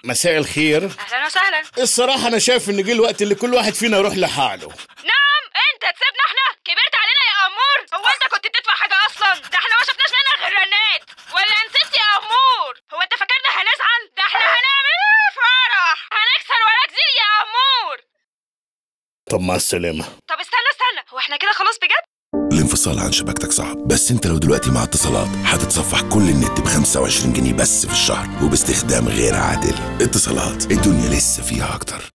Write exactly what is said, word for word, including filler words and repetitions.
مساء الخير. اهلا وسهلا. الصراحة أنا شايف إن جه الوقت اللي كل واحد فينا يروح لحاله. نعم، أنت تسيبنا احنا؟ كبرت علينا يا أمور؟ هو أنت كنت بتدفع حاجة أصلا؟ ده احنا ما شفناش منك غير رنات، ولا نسيت يا أمور؟ هو أنت فاكرنا هنزعل؟ ده احنا هنعمل إيه فرح؟ هنكسر وراك زي يا أمور. طب مع السلامة. طب استنى استنى، هو احنا كده خلاص بجد؟ الانفصال عن شبكتك صعب، بس انت لو دلوقتي مع اتصالات هتتصفح كل النت ب خمسة وعشرين جنيه بس في الشهر وباستخدام غير عادل. اتصالات، الدنيا لسه فيها اكتر.